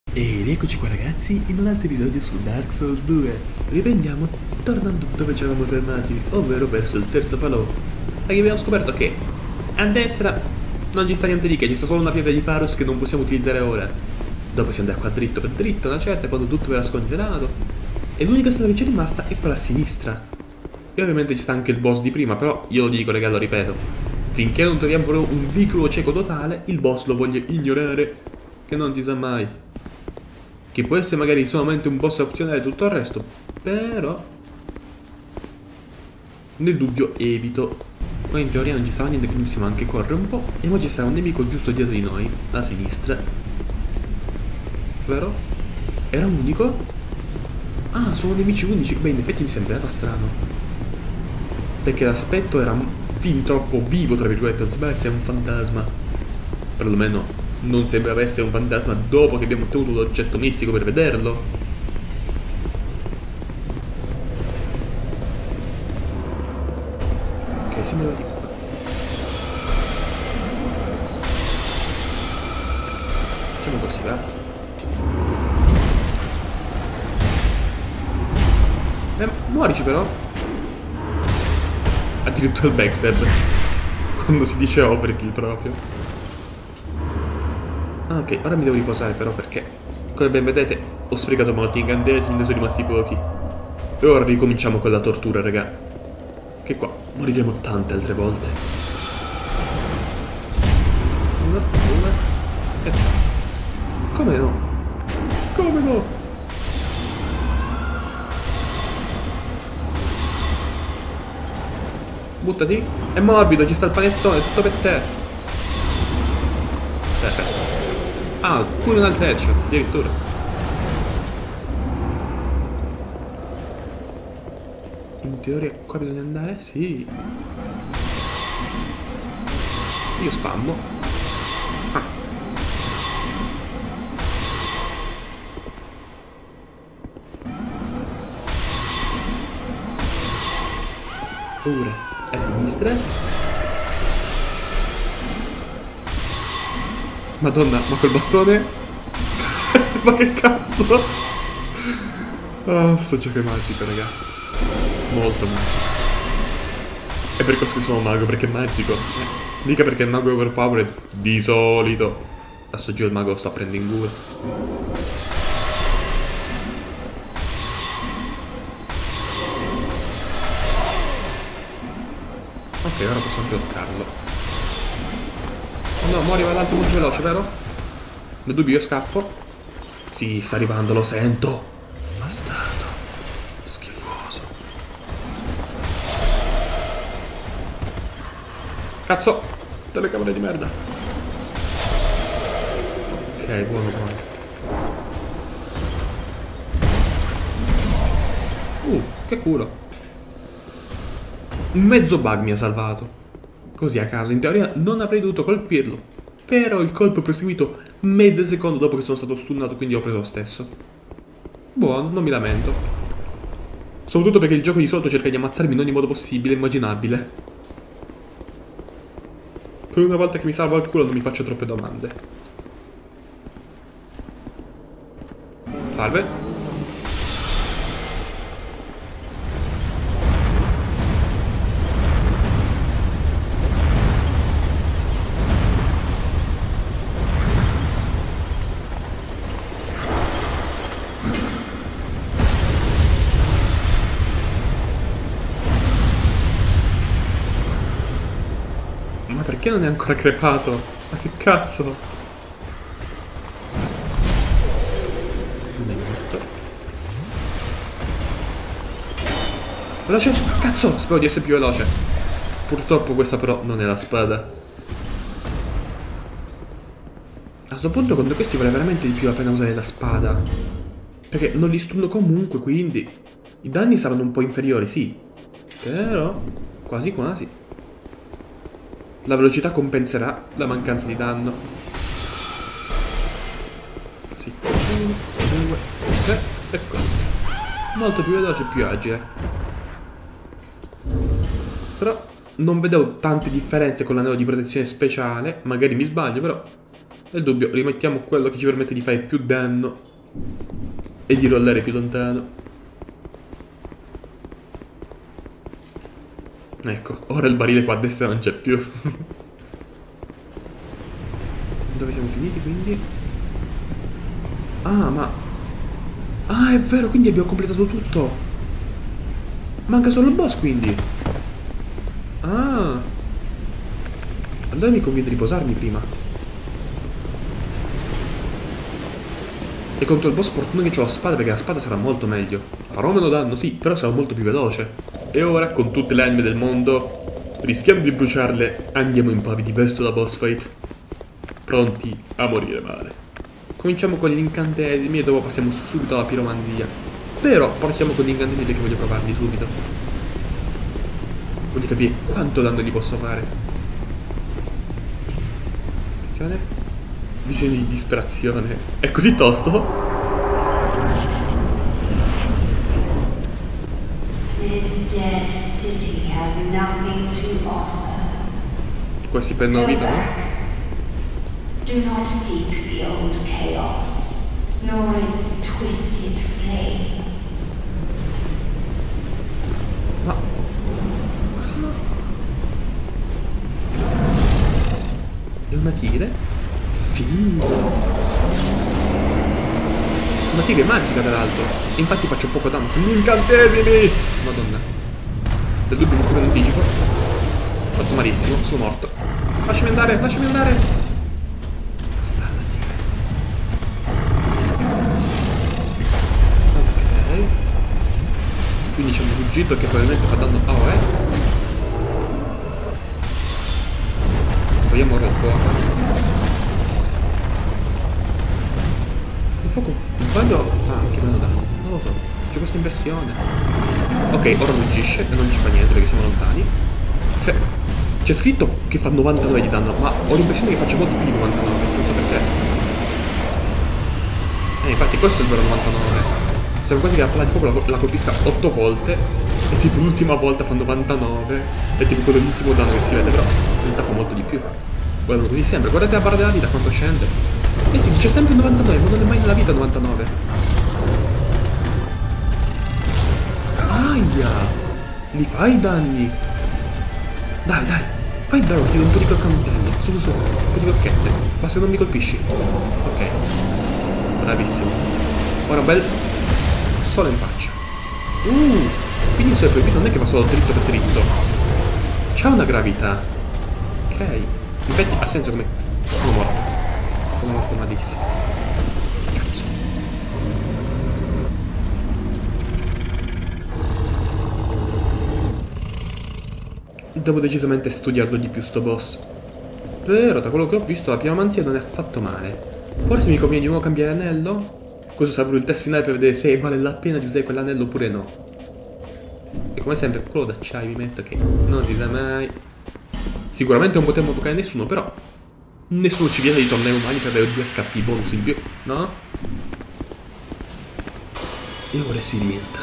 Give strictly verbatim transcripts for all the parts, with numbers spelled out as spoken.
E rieccoci qua ragazzi in un altro episodio su Dark Souls due. Riprendiamo tornando dove ci eravamo fermati, ovvero verso il terzo falò. Perché abbiamo scoperto che a destra non ci sta niente di che, ci sta solo una pietra di Faros che non possiamo utilizzare ora. Dopo si andrà qua dritto per dritto, una certa, quando tutto verrà sconfinato. E l'unica strada che ci è rimasta è quella a sinistra. E ovviamente ci sta anche il boss di prima, però io lo dico raga, lo ripeto. Finché non troviamo però un vicolo cieco totale, il boss lo voglio ignorare, che non si sa mai. Che può essere magari solamente un boss opzionale e tutto il resto, però nel dubbio evito. Qua in teoria non ci stava niente, quindi possiamo anche correre un po'. E ora ci sarà un nemico giusto dietro di noi, a sinistra. Vero? Era unico? Ah, sono nemici unici. Beh, in effetti mi sembrava strano, perché l'aspetto era fin troppo vivo, tra virgolette. Non sembrava essere un fantasma. Perlomeno non sembrava essere un fantasma dopo che abbiamo ottenuto l'oggetto mistico per vederlo. Ok, siamo arrivati qua. Facciamo così, va? Eh, muorici però. Addirittura il backstab quando si dice overkill proprio. Ah, ok, ora mi devo riposare però perché, come ben vedete, ho sprecato molti incantesimi, ne sono rimasti pochi. E ora ricominciamo con la tortura, raga. Che qua moriremo tante altre volte. Una, due e tre. Come no? Come no? Buttati. È morbido, ci sta il panettone, tutto per te. Perfetto. Ah, pure un altro headshot, addirittura. In teoria qua bisogna andare? Sì. Io spammo. Ah. Ora a sinistra. Madonna, ma quel bastone? Ma che cazzo? Ah, sto gioco è magico, raga. Molto magico. È per questo che sono un mago, perché è magico. Eh, mica perché il mago è overpowered, di solito. A sto giro il mago lo sta prendendo in culo. Ok, ora posso anche toccarlo. Oh no, muori dall'alto molto veloce, vero? Nel dubbio io scappo. Sì, sta arrivando, lo sento. Bastardo. Schifoso. Cazzo! Telecamere di merda. Ok, buono, buono. Uh, che culo. Un mezzo bug mi ha salvato. Così a caso, in teoria non avrei dovuto colpirlo. Però il colpo è proseguito mezzo secondo dopo che sono stato stunnato, quindi ho preso lo stesso. Buono, non mi lamento. Soprattutto perché il gioco di solito cerca di ammazzarmi in ogni modo possibile e immaginabile. Per una volta che mi salvo al culo non mi faccio troppe domande. Salve. Ma perché non è ancora crepato? Ma che cazzo? Non è morto. Veloce! Cazzo! Spero di essere più veloce. Purtroppo questa però non è la spada. A questo punto contro questi vale veramente di più la pena usare la spada. Perché non li stunno comunque, quindi i danni saranno un po' inferiori, sì. Però quasi quasi la velocità compenserà la mancanza di danno. Sì. Uno, due, tre e quattro. Molto più veloce e più agile. Però non vedevo tante differenze con l'anello di protezione speciale. Magari mi sbaglio, però Nel dubbio rimettiamo quello che ci permette di fare più danno e di rollare più lontano. Ecco, ora il barile qua a destra non c'è più. Dove siamo finiti quindi? Ah, ma... Ah, è vero, quindi abbiamo completato tutto. Manca solo il boss quindi. Ah. Allora mi conviene riposarmi prima. E contro il boss fortuna che ho la spada, perché la spada sarà molto meglio. Farò meno danno, sì, però sarò molto più veloce. E ora, con tutte le anime del mondo, rischiamo di bruciarle, andiamo impavidi verso la boss fight. Pronti a morire male. Cominciamo con gli incantesimi e dopo passiamo subito alla piromanzia. Però partiamo con gli incantesimi perché voglio provarli subito. Voglio capire quanto danno gli posso fare. Attenzione. Visione di disperazione. È così tosto? Dead city has nothing to offer. Qua si prendono vita, no? Do not seek the old chaos, nor its twisted flame. Ma... È una tigre? Figo! Una tigre magica tra l'altro. Infatti faccio poco danno con gli incantesimi! Madonna. Del dubbio mi curo in anticipo. Ho fatto malissimo, sono morto. Lasciami andare, lasciami andare! Bastarda tigre. Ok. Quindi c'è un fuggito che probabilmente fa danno a O E. Vogliamo ora il fuoco. Il fuoco sbaglio fa anche meno danno. Non lo so. C'è questa impressione. Ok, ora non agisce e non ci fa niente perché siamo lontani. Cioè, c'è scritto che fa novantanove di danno, ma ho l'impressione che faccia molto più di novantanove, non so perché. Eh, infatti questo è il vero novantanove. Sembra quasi che la palla di fuoco la, la colpisca otto volte e tipo l'ultima volta fa novantanove. È tipo quello l'ultimo danno che si vede, però in realtà fa molto di più. Guardalo così sempre, guardate la barra della vita quanto scende. Eh sì, dice sempre novantanove, ma non è mai nella vita novantanove. Aia! Li fai i danni! Dai, dai! Fai il bravo, ti do un po' di croccantelli. Su, su, su, un po' di crocchette. Basta che non mi colpisci. Ok. Bravissimo. Ora un bel solo in faccia. Uh! Quindi il suo proibito non è che va solo dritto per dritto. C'ha una gravità. Ok. Infatti ha senso come... Sono morto. Sono morto malissimo. Cazzo. Devo decisamente studiarlo di più sto boss. Però da quello che ho visto la piromanzia non è affatto male. Forse mi conviene di nuovo cambiare anello? Questo sarà il test finale per vedere se vale la pena di usare quell'anello oppure no. E come sempre quello d'acciaio vi metto che non si sa mai. Sicuramente non potremmo toccare nessuno, però nessuno ci viene di tornare umani per avere due H P bonus in più, no? E ora si rientra.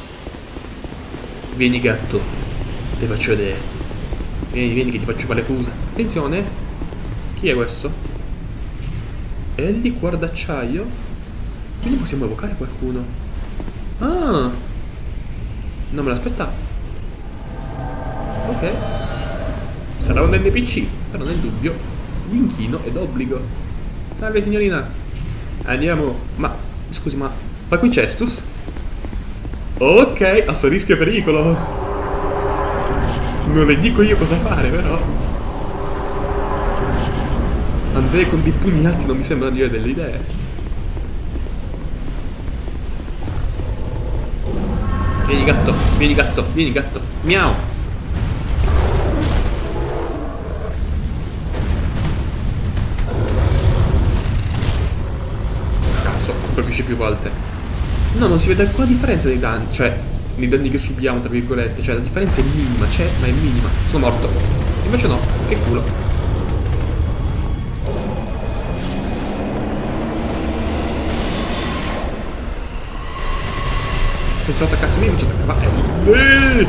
Vieni gatto, ti faccio vedere. Vieni, vieni che ti faccio fare le fusa. Attenzione. Chi è questo? È il liquor d'acciaio? Quindi possiamo evocare qualcuno. Ah! Non me l'aspettavo. Ok. Sarà un N P C, però nel dubbio gli inchino ed obbligo. Salve signorina. Andiamo. Ma, scusi, ma... Ma qui Cestus? Ok, a suo rischio e pericolo. Non le dico io cosa fare, però. Andare con dei pugni alzi non mi sembra dire delle idee. Vieni gatto, vieni gatto, vieni gatto. Miau. Cazzo, colpisce più volte. No, non si vede alcuna differenza nei danni, cioè nei danni che subiamo, tra virgolette. Cioè la differenza è minima, c'è, ma è minima. Sono morto. Invece no, che culo. Pensavo attaccasse me, invece attaccava Ellie.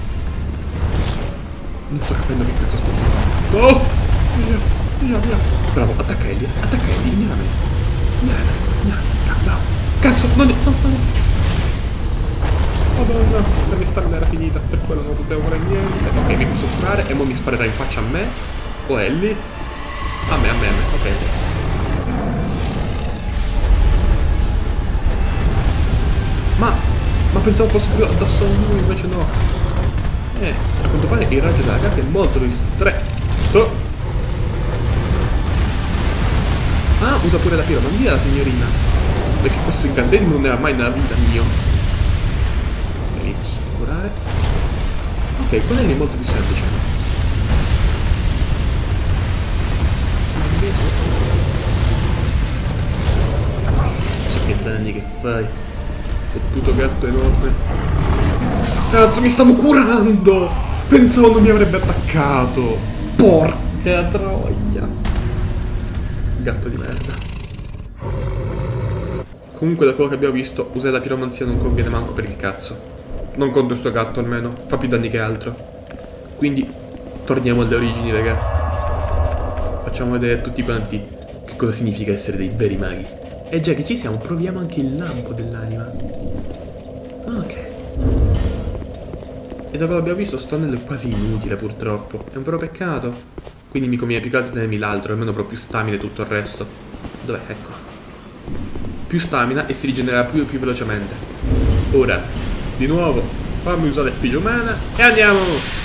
Non sto capendo che cazzo sto facendo. No! Via, via, via. Bravo, attacca Ellie, attacca Ellie, ignora me. Ignora me, ignora me, bravo. Cazzo, non è, no, no, no. Madonna, la mia stamina era finita, per quello non potevo fare niente. Ok, mi posso curare e mo mi sparerà in faccia a me o Ellie. A me, a me, a me, ok. Ma, ma pensavo fosse più addosso a lui, invece no. Eh, a quanto pare il raggio della carta è molto ristretto. Ah, usa pure la piromandia la signorina. Perché questo incantesimo non era mai nella vita mio. Curare. Ok, quello è molto più semplice. Cazzo, che danni che fai. Fottuto gatto enorme. Cazzo, mi stavo curando. Pensavo non mi avrebbe attaccato. Porca troia. Gatto di merda. Comunque da quello che abbiamo visto, usare la piromanzia non conviene manco per il cazzo. Non contro sto gatto almeno, fa più danni che altro. Quindi torniamo alle origini, raga. Facciamo vedere a tutti quanti che cosa significa essere dei veri maghi. E già che ci siamo, proviamo anche il lampo dell'anima. Ok. E da quello che abbiamo visto sto anello è quasi inutile purtroppo. È un vero peccato. Quindi mi conviene più che altro tenermi l'altro, almeno avrò più stamina e tutto il resto. Dov'è? Ecco. Più stamina e si rigenera più, più velocemente. Ora di nuovo, fammi usare effigie umana e andiamo!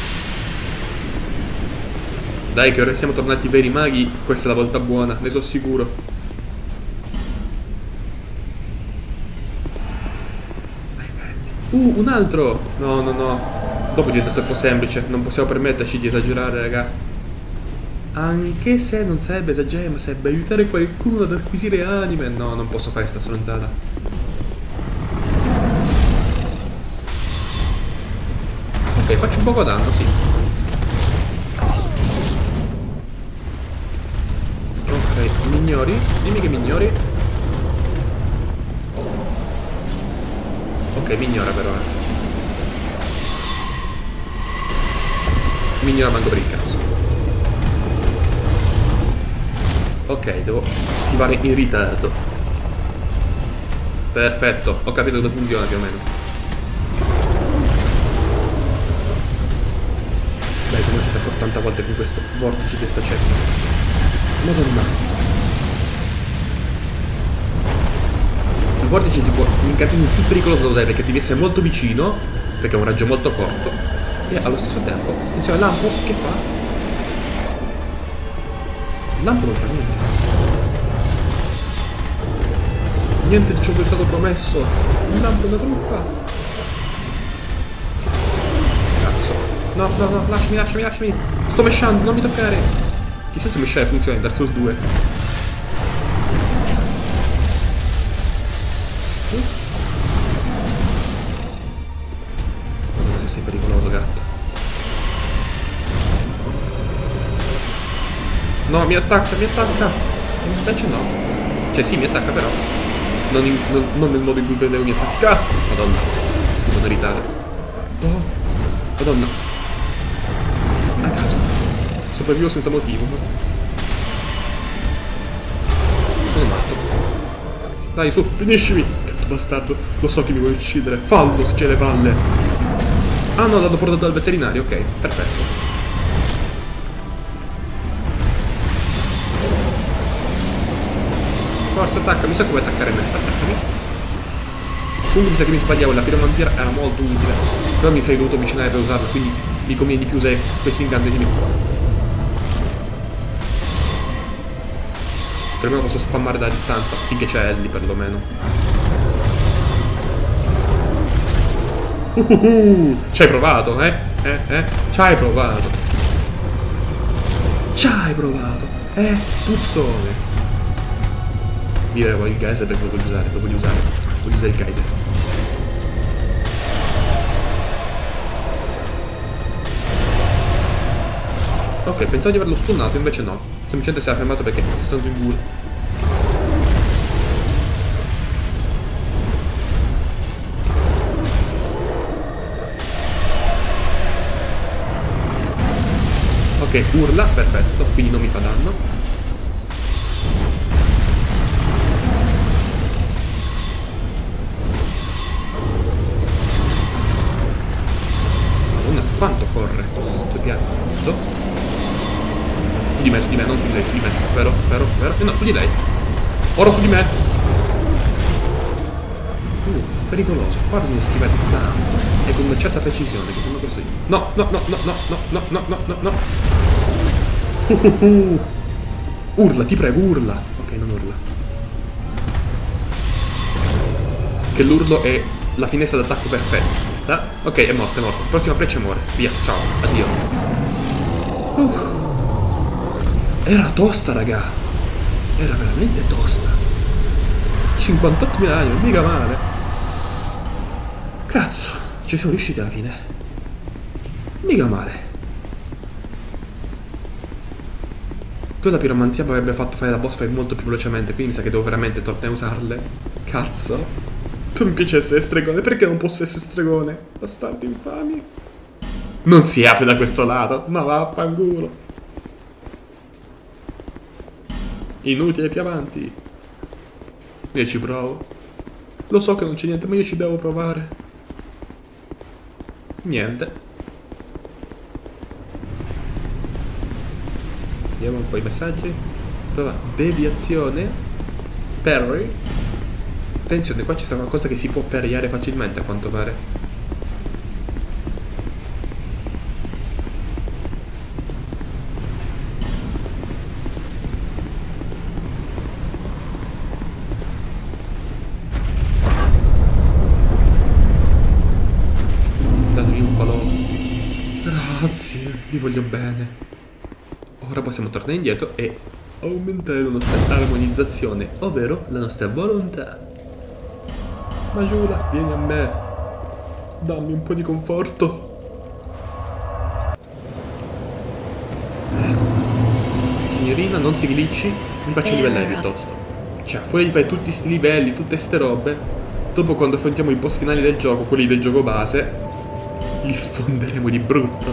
Dai che ora siamo tornati veri maghi, questa è la volta buona, ne sono sicuro. Vai belli. Uh, un altro! No, no, no. Dopo diventa troppo semplice, non possiamo permetterci di esagerare, raga. Anche se non sarebbe esagerare, ma sarebbe aiutare qualcuno ad acquisire anime. No, non posso fare sta stronzata. Ok, faccio un poco danno, sì. Ok, mi ignori? Dimmi che mi ignori. Ok, mi ignora però. Eh. Mi ignora manco per il cazzo. Ok, devo schivare in ritardo. Perfetto, ho capito dove funziona più o meno. Dai, come ci attacco ottanta volte con questo vortice di sta ceppa. Madonna. Il vortice è tipo l'incantesimo più pericoloso da usare perché devi essere molto vicino, perché è un raggio molto corto, e allo stesso tempo, insieme al lampo, che fa? Il lampo non fa niente. Niente di ciò che è stato promesso. Il lampo è una truffa. No, no, no, lasciami, lasciami, lasciami. Sto meshando, non mi toccare. Chissà se meshare funziona in Dark Souls due. Madonna, se sei pericoloso, gatto. No, mi attacca, mi attacca. Invece no. Cioè sì, mi attacca però. Non, in, non, non nel modo in cui vedevo mi attaccasse. Madonna, schifo di ritardo. Oh, Madonna. A caso. Sopravvivo senza motivo. Sono matto. Dai, su, finiscimi. Gatto bastardo. Lo so che mi vuoi uccidere. Fallo, se c'è le palle. Ah no, l'hanno portato dal veterinario. Ok, perfetto. Forza, attacca. Mi sa come attaccare me. Attaccami. Comunque mi sa che mi sbagliavo. La piromanzia era molto utile. Però mi sei dovuto avvicinare per usarla. Quindi mi conviene di più usare questi incantesimi qua. Perlomeno posso spammare da distanza, finché c'è Ellie perlomeno. Uhuhu, ci hai provato, eh? Eh? Eh? Ci hai provato. Ci hai provato. Eh? Puzzone. Io voglio il geyser perché lo voglio usare, lo voglio usare. Voglio usare il geyser. Ok, pensavo di averlo stunnato, invece no. Semplicemente si era fermato perché è stato in culo. Ok, urla, perfetto, quindi non mi fa danno. su di lei. Ora su di me. Uh, pericoloso. Qua bisogna schivare tanto. E con una certa precisione, che sembra questo io. No, no, no, no, no, no, no, no, no, no. Uh, uh, uh. Urla, ti prego, urla. Ok, non urla. Che l'urlo è la finestra d'attacco perfetta. Ok, è morto, è morto. Prossima freccia e muore. Via, ciao, addio. Uh. Era tosta, raga. Era veramente tosta. cinquantottomila anime, mica male. Cazzo, ci siamo riusciti alla fine. Mica male. Tu la piromanzia mi avrebbe fatto fare la boss fight molto più velocemente, quindi mi sa che devo veramente tornare a usarle. Cazzo. Tu mi piace essere stregone, perché non posso essere stregone? Bastardi infami. Non si apre da questo lato, ma vaffanculo. Inutile più avanti. Io ci provo. Lo so che non c'è niente, ma io ci devo provare. Niente. Vediamo un po' i messaggi. Prova deviazione. Parry. Attenzione, qua ci sta qualcosa che si può parriare facilmente a quanto pare. Datemi un falò. Grazie, vi voglio bene. Ora possiamo tornare indietro e aumentare la nostra armonizzazione, ovvero la nostra volontà. Majula, vieni a me. Dammi un po' di conforto. Ecco. Signorina, non si glitchi, mi faccio livellare piuttosto. Cioè, fuori di fare tutti sti livelli, tutte ste robe, dopo quando affrontiamo i boss finali del gioco, quelli del gioco base, li sfonderemo di brutto.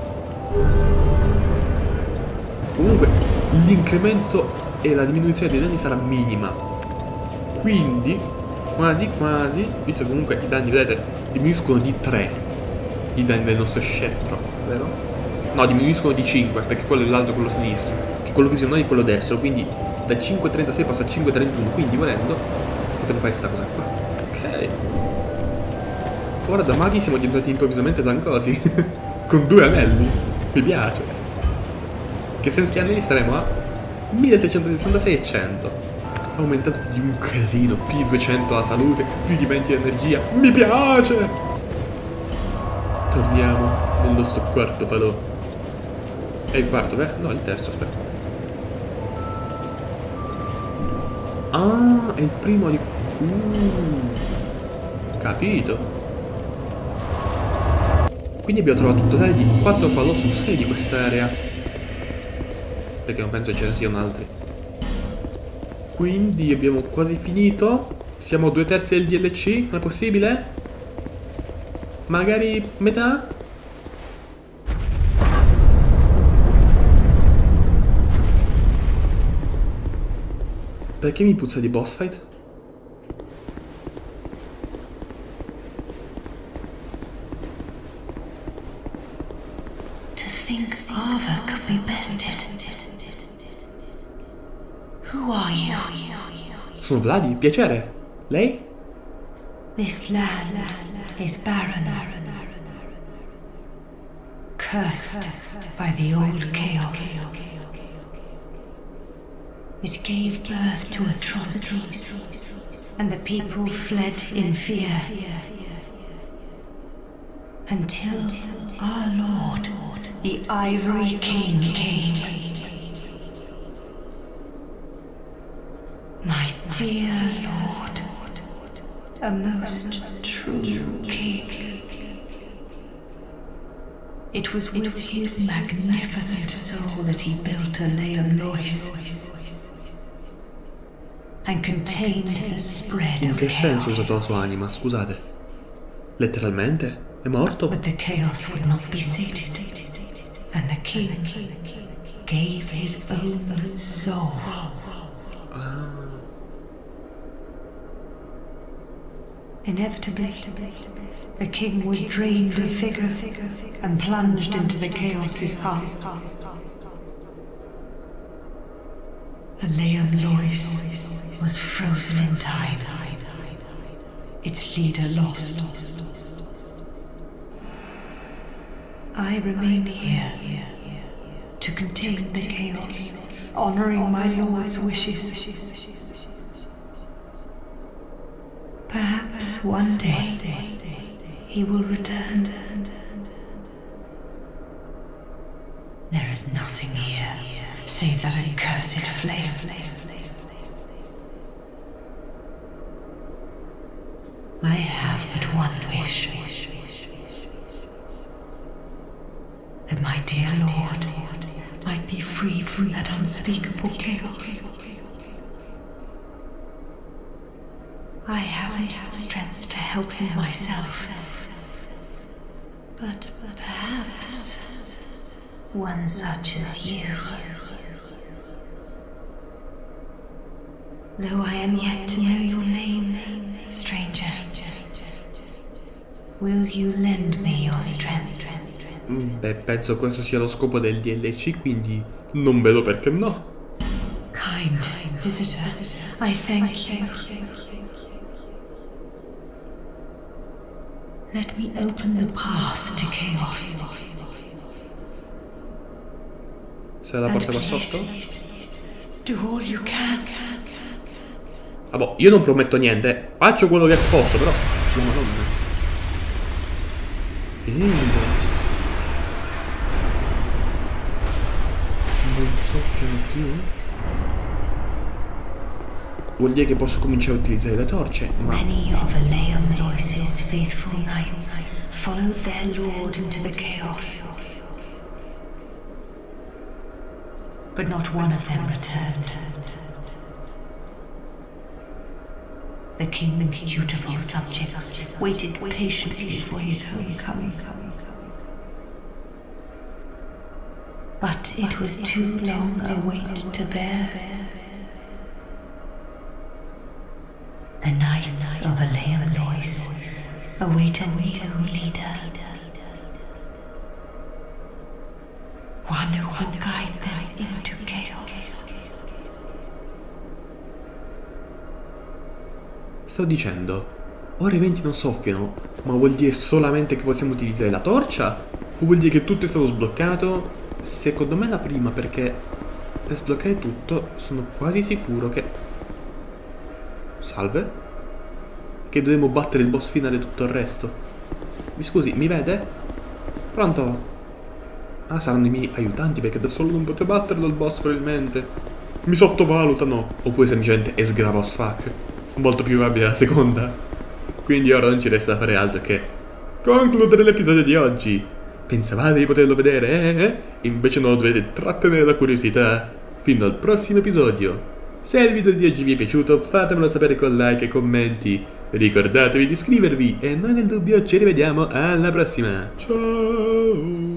Comunque l'incremento e la diminuzione dei danni sarà minima, quindi quasi quasi, visto che comunque i danni, vedete, diminuiscono di tre i danni del nostro scettro, vero? No, diminuiscono di cinque, perché quello è l'altro, quello sinistro, che quello più non è quello destro, quindi da cinque virgola trentasei passa a cinque virgola trentuno, quindi volendo potremmo fare questa cosa qua. Ok. Ora da maghi siamo diventati improvvisamente tancosi con due anelli, mi piace. Che senza gli anelli staremo a milletrecentosessantasei e cento. Aumentato di un casino, più di duecento la salute, più di venti l'energia. Mi piace! Torniamo nel nostro quarto falò. È il quarto, beh? No, il terzo, aspetta. Ah, è il primo di... Uh, capito. Quindi abbiamo trovato un totale di quattro falò su sei di quest'area. Perché non penso ce ne siano altri. Quindi abbiamo quasi finito. Siamo a due terzi del D L C. Non è possibile? Magari metà? Perché mi puzza di boss fight? To think Ava could be bested. Who are you? Sono Vladi, piacere. Lei? This land is barren, cursed by the old chaos. It gave birth to atrocities, and the people fled in fear, until our Lord, the Ivory King, came. My dear Lord, a most true king. It was with his magnificent soul that he built a Leon Lois and contained the spread In of che senso ha chaos. usato la sua anima? Scusate. Letteralmente? È morto? But the chaos would not be sated, and the king gave his own soul. Inevitably, the king was drained of vigor and plunged into the chaos's heart. Aleum Lois was frozen in time. Its leader lost. I remain here to contain the chaos, honoring my lord's wishes. Perhaps one day he will return. There is nothing here save that accursed flame. I have but one wish. That my dear lord might be freed from that unspeakable chaos. I haven't the strength to help him myself, but perhaps one such as you. Though I am yet to know your name, stranger, will you lend me your strength? Beh, penso questo sia lo scopo del D L C, quindi non vedo perché no. Kind visitor, I thank you. Let me open the path to chaos. Se la porta qua sotto? Do all you can. Ah boh, io non prometto niente, faccio quello che posso, però. La madonna. Finendo. Non soffiano più? Vuol dire che posso cominciare a utilizzare le torce, ma... Many of Aleum Lois's faithful knights followed their lord into the chaos. But not one of them returned. The king's dutiful subjects waited patiently for his homecoming. But it was too long a wait to bear. The knights of Aleum Lois await a new leader. One who will guide them into chaos. Sto dicendo, ora i venti non soffiano, ma vuol dire solamente che possiamo utilizzare la torcia? O vuol dire che tutto è stato sbloccato? Secondo me la prima, perché per sbloccare tutto sono quasi sicuro che... Salve? Che dovremmo battere il boss finale e tutto il resto. Mi scusi, mi vede? Pronto? Ah, saranno i miei aiutanti perché da solo non potrò batterlo il boss probabilmente. Mi sottovalutano. Oppure semplicemente è sgravo as fuck. Molto più probabile la seconda. Quindi ora non ci resta da fare altro che concludere l'episodio di oggi. Pensavate di poterlo vedere, eh? eh? Invece non dovete trattenere la curiosità. Fino al prossimo episodio. Se il video di oggi vi è piaciuto fatemelo sapere con like e commenti. Ricordatevi di iscrivervi e noi nel dubbio ci rivediamo alla prossima. Ciao!